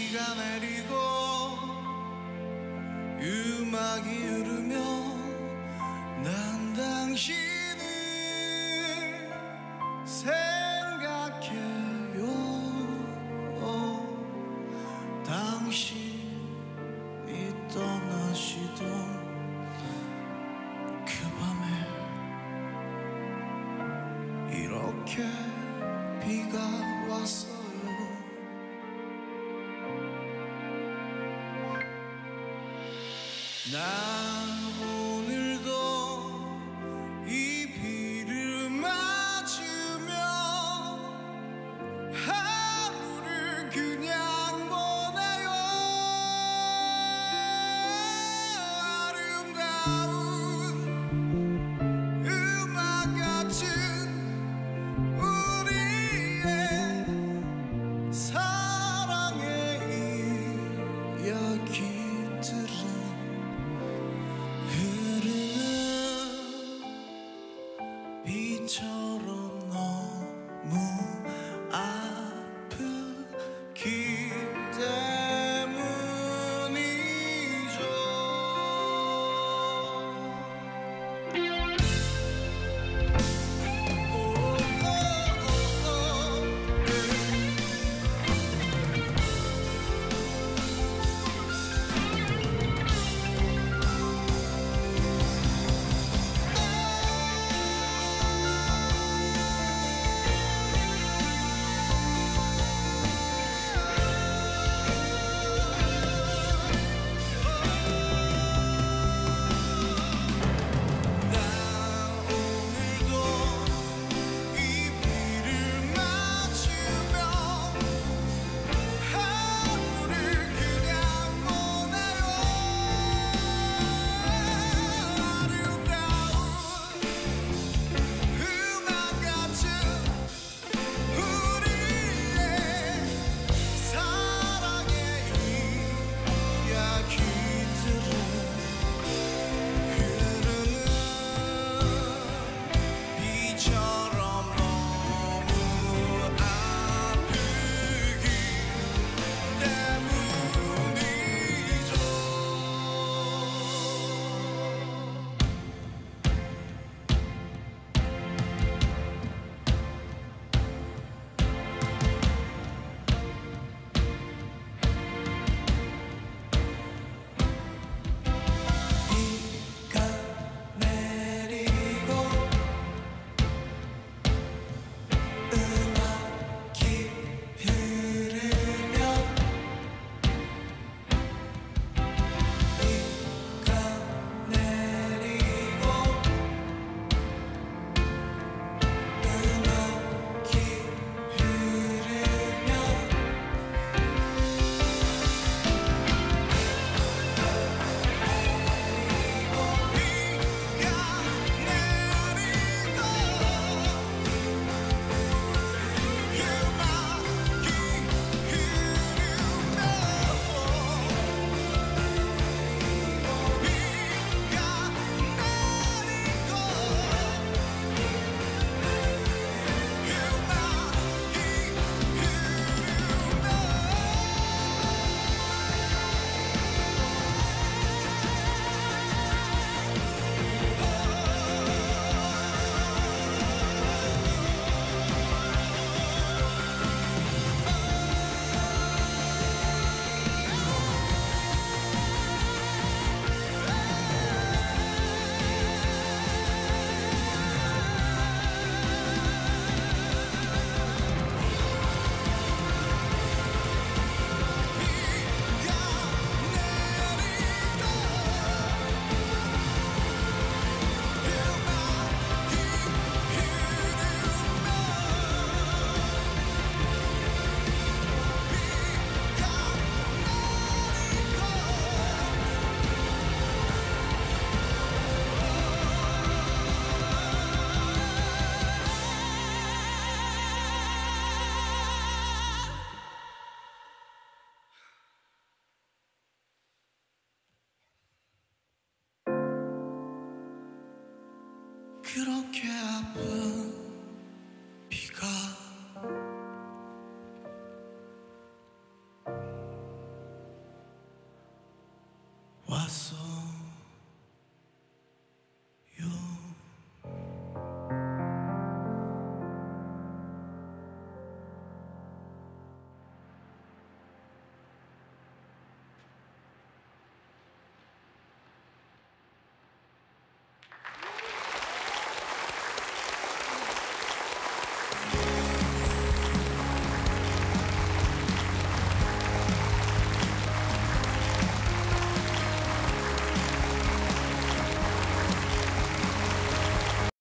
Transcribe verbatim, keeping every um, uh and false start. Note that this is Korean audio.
비가 내리고 음악이 흐르며 난 당신을 생각해요. 당신이 떠나시던 그 밤에 이렇게 비가 왔어요. 난 오늘도 이 비를 맞으며 하루를 그냥 보내요. 아름다운 음악 같은 우리의 사랑의 이야기들은 흐르는 비처럼 너무 아프기 때문이죠. 오, 오, 오, 오, 나 오늘도 이 비를 맞으며 하루를 그냥 보내요. 아름다운 음악 같은 우리의 사랑의 이야기들은 흐르는 비처럼 너무 아프기 때문이죠. 비가 내리고 음악이 흐르며 비가 내리고 음악이 흐르며 비가 내리고 음악이 흐르며 그렇게 아픈 비가